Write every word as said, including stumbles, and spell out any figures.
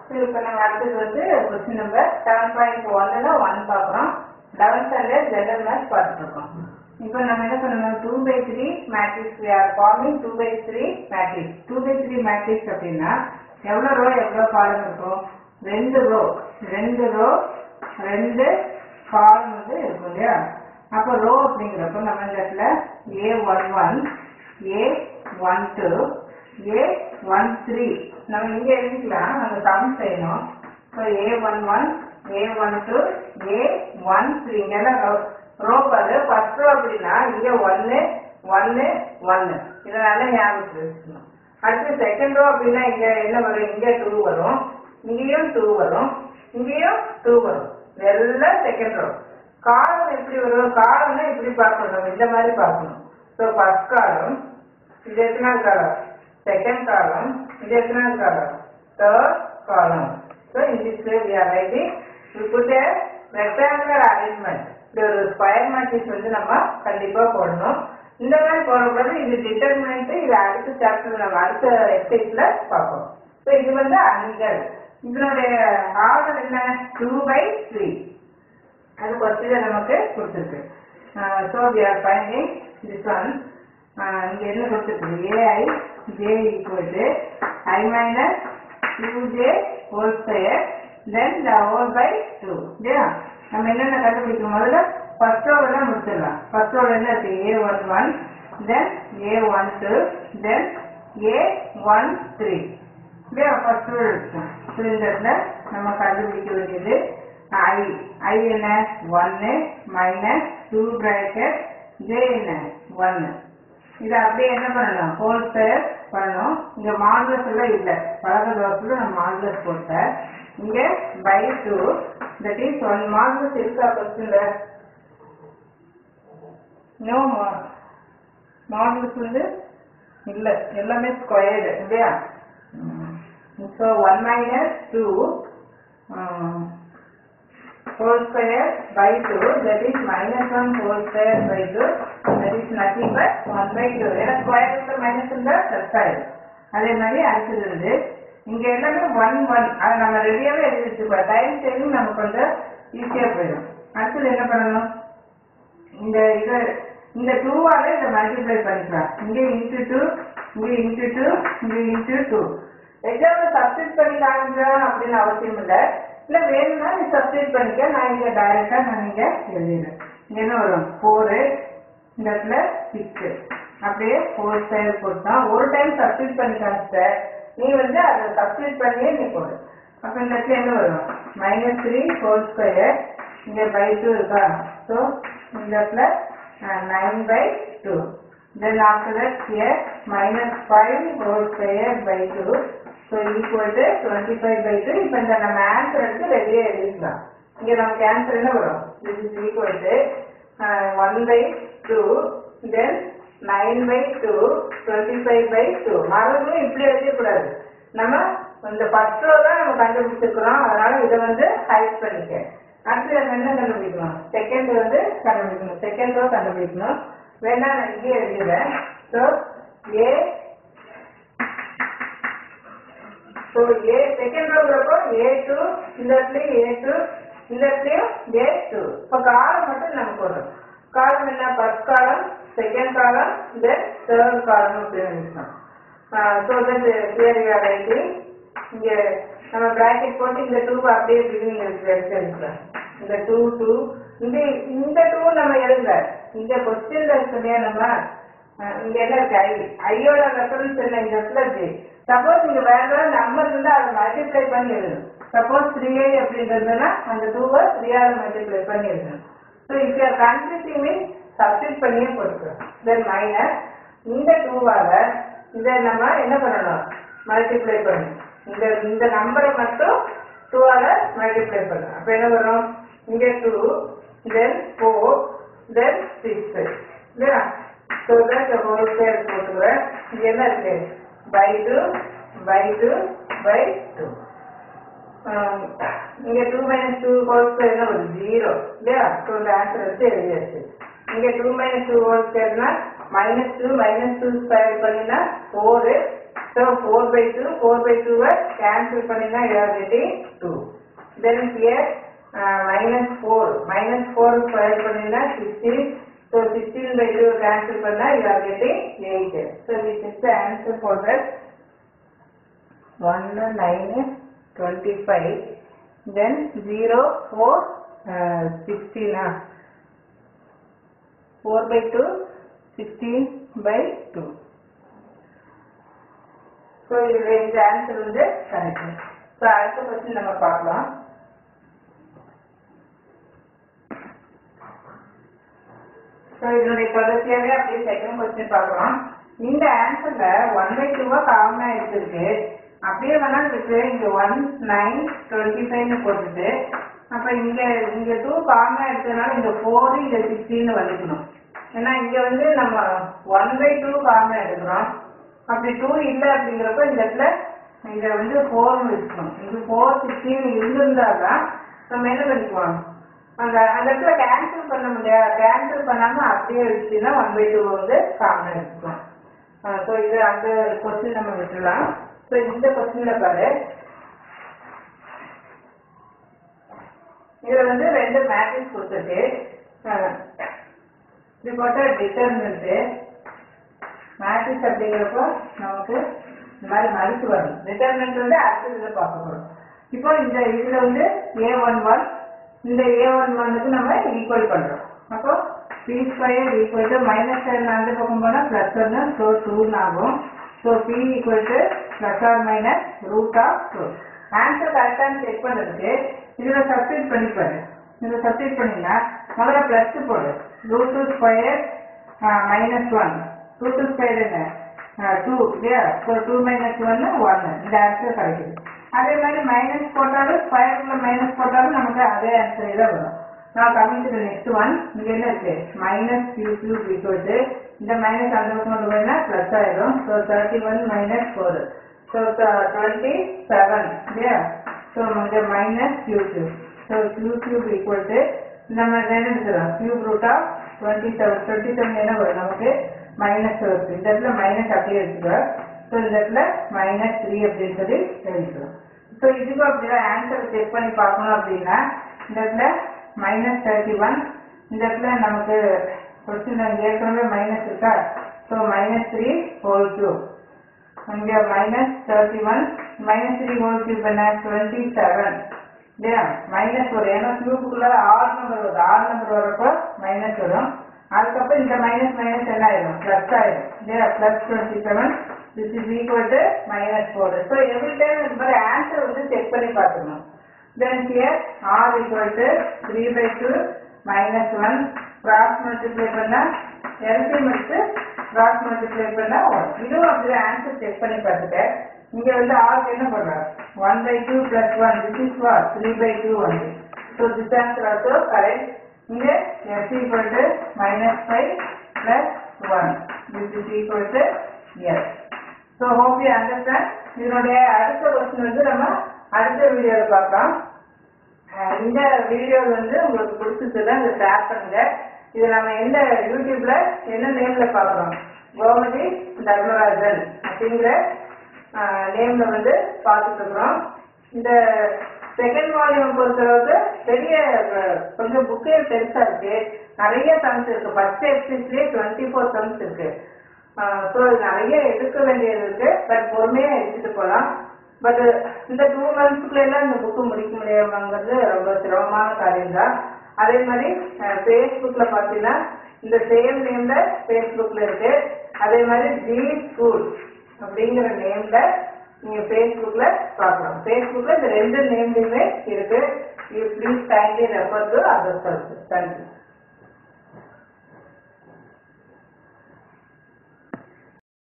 இப்போ நம்ம அடுத்தது வந்து கொஸ்டின் நம்பர் செவன் பாயிண்ட் ஒன்ல ஒன் பார்க்குறோம். லெவன்த் ஸ்டாண்டர்ட் ஜெனரல் மேத்ஸ் பார்த்துட்டு இருக்கோம். இப்போ நம்ம என்ன பண்ணணும், two by three matrix forming two by three matrix. Two by three matrix அப்படின்னா எவ்வளோ ரோ எவ்வளோ காலம் இருக்கும்? ரெண்டு ரோ ரெண்டு ரோ ரெண்டு காலம் வந்து இருக்கும் இல்லையா? அப்போ ரோ அப்படிங்கிறப்போ நம்ம இந்த இடத்துல A one one A one two A one three நம்ம இங்கே எழுதிக்கலாம். நம்ம சம் செய்யணும். இப்போ A one one A one two A one three இங்கெல்லாம் ரோ பாரு. ஃபர்ஸ்ட் ரோ அப்படின்னா இங்கே ஒன்று ஒன்று ஒன்று இதனால ஞாபகத்தில் வச்சுக்கணும். அடுத்து செகண்ட் ரோ அப்படின்னா இங்கே என்ன வரும்? இங்கே டூ வரும், இங்கேயும் டூ வரும், இங்கேயும் டூ வரும். எல்லாம் செகண்ட் ரோ. காலம் எப்படி வரும்? காலம்னா இப்படி பார்க்கணும், இந்த மாதிரி பார்க்கணும். ஸோ ஃபர்ஸ்ட் காலம் இது எத்தனாவது காலம்? செகண்ட் காலம் இது எத்தனாவது column? Third column. So in this way we are writing we put a rectangular arrangement. இது ஒரு ஸ்கொயர் மேட்ரிக்ஸ் வந்து நம்ம கண்டிப்பா போடணும். இந்த மாதிரி போடக்கூடாது. இது டிட்டர்மினன்ட். இது அடுத்த சாப்டர் நம்ம அடுத்த எக்ஸைஸ்ல பார்ப்போம். ஸோ இது வந்து அணிகள். இதனுடைய ஆர்டர் என்ன? Two by three. அது கொஸ்டின் நமக்கு கொடுத்துருக்கு. So we are finding this one. இங்க என்ன கொடுத்துருக்கு? A I J equal to I minus two J whole square then the whole by two. இல்லையா? நம்ம என்னென்ன கண்டுபிடிக்கணும்? முதல்ல ஃபர்ஸ்ட் ரோவெல்லாம் முடிச்சிடலாம். ஃபர்ஸ்ட் ரோவில் என்ன இருக்கு? A one one then A one two then A one three. இல்லையா? ஃபர்ஸ்ட் ரோ இருக்கும். ஸோ இந்த இடத்துல நம்ம கண்டுபிடிக்க வேண்டியது ஐ. ஐ என்ன? ஒன்று மைனஸ் டூ பிராக்கெட் ஜே என்ன? ஒன்று. இதை அப்படியே என்ன பண்ணணும்? ஹோல் ஸ்கொயர் பண்ணணும். இங்கே மாடுலஸ் எல்லாம் இல்லை. பழக தோசத்தில் நம்ம மாடுலஸ் போட்டேன். இங்கே by two that is one. Modulus இருக்கா கொஸ்டின்ல? நோ மாடுலஸ் வந்து இல்லை, எல்லாமே ஸ்கொயர்டு இல்லையா? So one minus two whole square by two that is minus one whole square by two that is nothing but one by two. ஏன்னா square ரூட்ல minus இருந்தா plus ஆயிடும். அதே மாதிரி அடுத்தது வந்து இங்க எல்லாமே ஒன் ஒன். அதை நம்ம ரெடியாவே எழுதி வச்சுக்கோம். டைம் சேவிங் நமக்கு வந்து ஈஸியா போயிடும். அடுத்தது என்ன பண்ணணும்? இந்த இது இந்த டூவால இதை மல்டிப்ளை பண்ணிக்கலாம். இங்க இன்ட்டு டூ இங்க இன்ட்டு டூ இங்க இன்ட்டு டூ. எக்ஸாம்பிள் சப்ஸ்டிட் பண்ணி காமிக்கலாம் அப்படின்னு அவசியம் இல்லை. இல்லை வேணும்னா நீ சப்ஸ்டிட் பண்ணிக்க. நான் இங்கே டைரக்டா நான் இங்கே எழுதிடுறேன். இங்க என்ன வரும்? ஃபோரு இந்த இடத்துல சிக்ஸு. அப்படியே ஃபோர் ஸ்கொயர் போட்டான். ஒரு டைம் சப்ஸ்டிட் பண்ணி காமிச்ச நீ வந்து அதை சப்ஸ்டிட் பண்ணியே நீ போடு. அப்போ இந்த இடத்துல என்ன வரும்? மைனஸ் த்ரீ ஹோல் ஸ்கொயர் இங்கே பை டூ இருக்கா? ஸோ இந்த இடத்துல nine by two. Then after that here minus five whole square by two. So equal to twenty five by two. இப்போ இந்த நம்ம ஆன்சர் எடுத்து ரெடியாக எழுதிக்கலாம். இங்கே நமக்கு ஆன்சர் என்ன வரும்? This is equal to one by two then nine by two twenty five by two. மறுபடியும் இப்படி எழுதக்கூடாது. நம்ம இந்த ஃபர்ஸ்ட் ரோ தான் நம்ம கண்டுபிடிச்சிருக்கிறோம். அதனால இதை வந்து ஹைட் பண்ணிக்க. அடுத்து நம்ம என்ன கண்டுபிடிக்கணும்? செகண்ட் வந்து கண்டுபிடிக்கணும். செகண்ட் ரோ கண்டுபிடிக்கணும். வேணா நான் இங்கே எழுதிடுறேன். So A so A second ரோங்கிறப்போ ஏ டூ இந்த இடத்துலையும் ஏ டூ இந்த இடத்துலையும் ஏ டூ. இப்போ காலம் மட்டும் நமக்கு வரும். காலம் என்ன? First column second column then third column அப்படின்னு நினைச்சோம். So that here you are writing. இங்கே நம்ம பிராக்கெட் போட்டு இந்த டூ அப்படியே பிகினிங் எடுத்துக்கலாம். இந்த டூ டூ இந்த இந்த டூ நம்ம எழுதல. இந்த கொஸ்டின்ல இருக்கையா நம்ம இங்க என்ன இருக்கு? ஐ. ஐயோட ரெஃபரன்ஸ் என்ன? இந்த இடத்துல இருக்கு. சப்போஸ் நீங்க வேற ஏதாவது நம்பர் இருந்தா அதை மல்டிப்ளை பண்ணி எழுதணும். சப்போஸ் த்ரீ ஐ அப்படின்றதுன்னா அந்த டூவை த்ரீயால மல்டிப்ளை பண்ணி எழுதணும். ஸோ இப்போ கன்ஃபியூசிங் மீன்ஸ் சப்ஸ்டிட் பண்ணியே போட்டுக்கிறோம். தென் மைனஸ் இந்த டூவால இதை நம்ம என்ன பண்ணணும்? மல்டிப்ளை பண்ணணும். இந்த இந்த நம்பரை மட்டும் டூவால மல்டிப்ளை பண்ணணும். அப்போ என்ன வரும்? இங்கே two then four then six இல்லையா? ஸோ தட் ஹோல் ஸ்கொயர் போட்டுக்கிறேன். இங்கே என்ன இருக்கு? by two by two by two. இங்கே two minus two whole square என்ன வருது? zero இல்லையா? ஸோ இந்த ஆன்சர் வச்சு எழுதியாச்சு. இங்கே two minus two whole square னா minus two minus two square பண்ணினா four. So four by two four by டூவை கேன்சல் பண்ணினா you are getting two. Then here minus four minus four square பண்ணினா sixteen. So sixteen by two cancel பண்ணா you are getting eight. So this is the answer for that one nine twenty-five. Then zero four uh, sixteen. Uh, four by two sixteen by two. So this answer is correct. So அடுத்த question நம்ம பார்க்கலாம். So இதனுடைய தொடர்ச்சியாவே அப்படியே second question பார்க்கலாம். இந்த ஆன்சர்ல one by டூவா காமனா எடுத்திருக்கு. அப்படியே வேணா இருக்கு இங்க ஒன் நைன் டுவெண்ட்டி ஃபைவ்னு போட்டுட்டு அப்ப இங்க இங்க டூ காமனா எடுத்ததுனால இந்த ஃபோர் இந்த சிக்ஸ்டின்னு வந்துக்கணும். ஏன்னா இங்க வந்து நம்ம ஒன் பை டூ காமனா எடுக்கிறோம். அப்படி டூ இல்லை அப்படிங்கிறப்ப இந்த இடத்துல இங்க வந்து ஃபோர்னு வச்சுக்கணும். இங்க ஃபோர் சிக்ஸ்டின் இருந்திருந்தாதான் நம்ம என்ன பண்ணிக்குவோம், அந்த அந்த இடத்துல கேன்சல் பண்ண முடியாது. கேன்சல் பண்ணாம அப்படியே வச்சுன்னா ஒன் பை டூ வந்து காமனா எடுத்துக்கலாம். ஸோ இது அந்த கொஸ்டின் நம்ம விட்டுலாம். ஸோ இந்த கொஸ்டின்ல பாரு, இதுல வந்து ரெண்டு மேட்ரிக்ஸ் கொடுத்துட்டு இது போட்ட டிட்டர்மினன்ட் மேட்ரிக்ஸ் அப்படிங்கிறப்போ நமக்கு இந்த மாதிரி மதிப்பு வரும். டிட்டர்மினன்ட் வந்து அடுத்த இதில் பார்க்க போறோம். இப்போ இந்த இதுல வந்து ஏ ஒன் ஒன் இந்த ஏ ஒன் ஒன்னுக்கு நம்ம ஈக்குவல் பண்றோம். அப்போ B square equal to minus sign அந்த பக்கம் போனால் பிளஸ் ஒன்று ஸோ டூன்னு ஆகும். So B equal to plus or minus root of two. Answer கரெக்டானு செக் பண்ணுறதுக்கு இதில் சப்ஸ்டிட் பண்ணிப்பாரு. இதில் சப்ஸ்டிட் பண்ணிங்கன்னா முதல்ல பிளஸ் போடு. Root two square minus one root two square என்ன டூ இல்லையா? ஸோ டூ மைனஸ் ஒன்னு ஒன்று இந்த ஆன்சர் கிடைக்குது. அதே மாதிரி மைனஸ் போட்டாலும் ஸ்கொயருக்குள்ள மைனஸ் போட்டாலும் நமக்கு அதே ஆன்சரே தான் வரும். நான் கமிங் டு நெக்ஸ்ட் ஒன். இங்க என்ன இருக்கு minus Q cube equal to இந்த மைனஸ் அந்த பக்கம் கொண்டு போயினா பிளஸ் ஆயிடும். So thirty one minus four so twenty seven இல்லையா? ஸோ இங்க minus Q cube. So Q cube equal to நம்ம என்ன எடுத்துக்கலாம் cube root of twenty seven twenty seven என்ன வரும் நமக்கு மைனஸ் வருது. இந்த இடத்துல மைனஸ் அப்படியே எடுத்துக்கலாம். ஸோ இந்த இடத்துல மைனஸ் த்ரீ அப்படின்னு சொல்லி எழுதிக்கலாம். ஸோ இதுக்கும் அப்படிதான் ஆன்சர் செக் பண்ணி பார்க்கணும் அப்படின்னா இந்த இடத்துல மைனஸ் தேர்ட்டி ஒன் இந்த இடத்துல நமக்கு கொஸ்டின் ஏற்கனவே மைனஸ் இருக்கா? So minus three whole cube இங்கே minus thirty one minus three whole cube என்ன டுவெண்ட்டி செவன் இல்லையா? மைனஸ் வரும். ஏன்னா கியூபுக்குள்ள ஆறு நம்பர் வருது. ஆறு நம்பர் வரப்போ மைனஸ் வரும். அதுக்கப்புறம் இந்த மைனஸ் மைனஸ் என்ன ஆயிடும் பிளஸ் ஆயிடும் இல்லையா? Plus twenty seven this is equal to minus four. So every time இந்த மாதிரி ஆன்சர் வந்து செக் பண்ணி பார்த்துக்கணும். Then here r equal to three by two minus one cross multiply பண்ணா L C M எடுத்து cross multiply பண்ணா one. இதுவும் அப்படியே ஆன்சர் செக் பண்ணி பார்த்துக்க. இங்க வந்து r என்ன பண்றோம் one by two plus one this is what three by two only. So this answer also correct. இங்க s equal to minus five plus one this is equal to yes. So hope you understand. இதனுடைய அடுத்த question வந்து நம்ம அடுத்த வீடியோல பார்க்கலாம். இந்த video வந்து உங்களுக்கு பிடிச்சிருந்தா இதை ஷேர் பண்ணுங்க. இது நம்ம எந்த யூடியூப்ல என்ன நேம்ல பார்க்குறோம் கோமதி தர்மராஜன் அப்படிங்கிற நேம்ல வந்து பார்த்துட்டு இருக்கிறோம். இந்த செகண்ட் வால்யூம் பொறுத்தளவுக்கு பெரிய கொஞ்சம் புக்கே பெருசா இருக்கு. நிறைய சம்ஸ் இருக்கு. ஃபர்ஸ்ட் எக்ஸைஸ்லயே டுவெண்ட்டி ஃபோர் சம்ஸ் இருக்கு. ஸோ நிறைய எடுக்க வேண்டியது இருக்கு. பட் பொறுமையா எடுத்துட்டு போகலாம். பட் இந்த டூ மந்த்ஸ்க்குள்ள எல்லாம் இந்த புக்கு முடிக்க முடியாமங்கிறது ரொம்ப சிரமமான காரியம் தான். அதே மாதிரி ஃபேஸ்புக்ல பார்த்தீங்கன்னா இந்த சேம் நேம்ல ஃபேஸ்புக்ல இருக்கு. அதே மாதிரி ஜி ஸ்கூல் அப்படிங்கிற நேம்ல நீங்க ஃபேஸ்புக்ல பார்க்கலாம். ஃபேஸ்புக்ல இந்த ரெண்டு நேம்லயுமே இருக்கு. You please kindly refer to other service. Thank you.